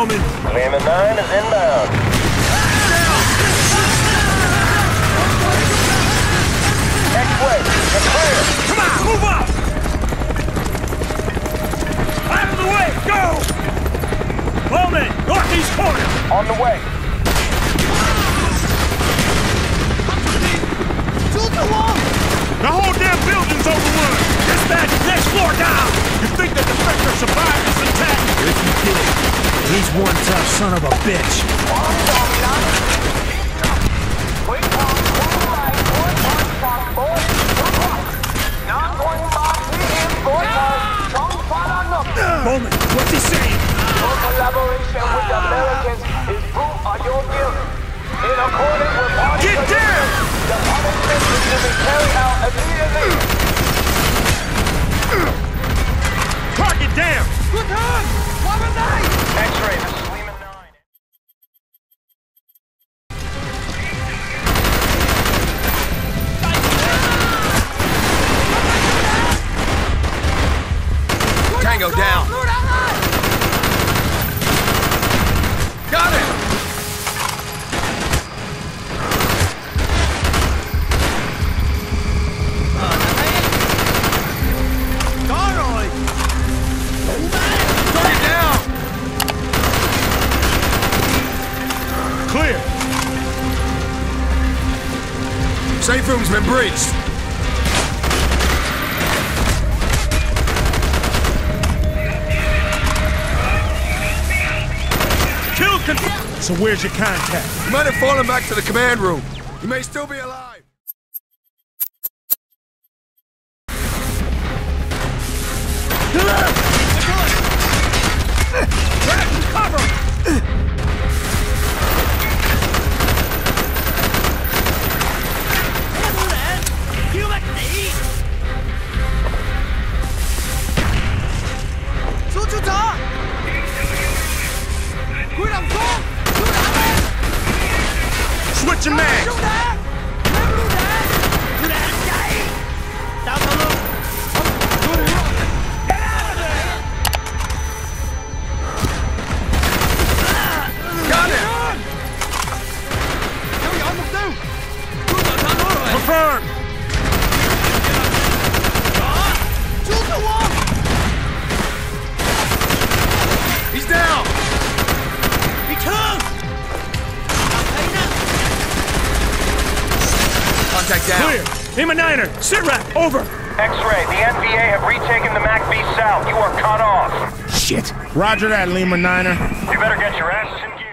Bowman. Lima 9 is inbound. Next way, you're clear. Come on, move up! Out of the way, go! Bowman, northeast corner. On the way. The whole damn building's overrun! Dispatch, next floor down! You think the defector survived this attack? If he did, he's one tough son of a bitch. Bowman, what's he saying? Your collaboration with the Americans is proof of your guilt. In accordance with party Get down! the punishment is to be carried out immediately. Target down! X-ray, this is Lima 9. Tango down. Got it! Target down! Clear! Safe room's been breached. So where's your contact? You might have fallen back to the command room. You may still be alive. Cover! Switch your mag! Got it! Confirmed! He's down! Contact down. Clear! Lima 9er, sit rep, over! X-ray, the NVA have retaken the MACV South. You are cut off. Shit! Roger that, Lima 9er. You better get your asses in gear.